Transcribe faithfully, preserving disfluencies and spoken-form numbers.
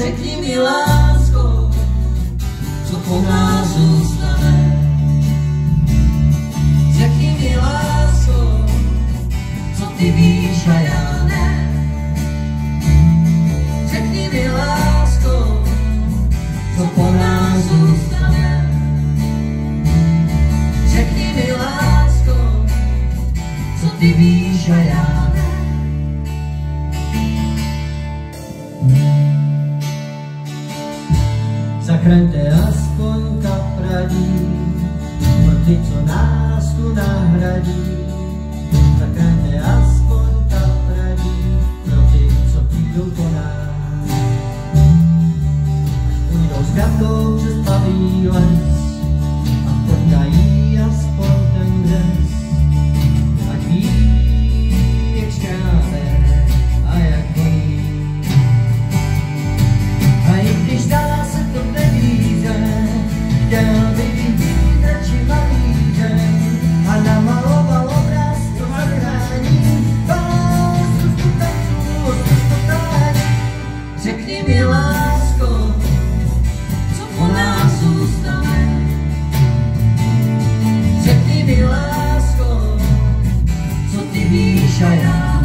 Řekni mi, lásko, co po nás zůstane. Řekni mi, lásko, co ty víš a já ne. Řekni mi, lásko, co po nás zůstane. Řekni mi, lásko, co ty víš a já ne. Zachraňte aspoň kapradí, pro ty, co nás tu nahradí. Zachraňte aspoň kapradí, pro ty, co přijdou po nás. Ujdou s kapkou přes pavý les a potkají aspoň ten dres. Ať ví, jak škrábe a jak bolí. A i když dá se to nevíře, chtěl by vidět radši malíře a namaloval obraz to zachrání. Osustu tanců, osustu tání. Řekni mi, lásko, co po nás zůstane. Řekni mi, lásko, co ty víš a já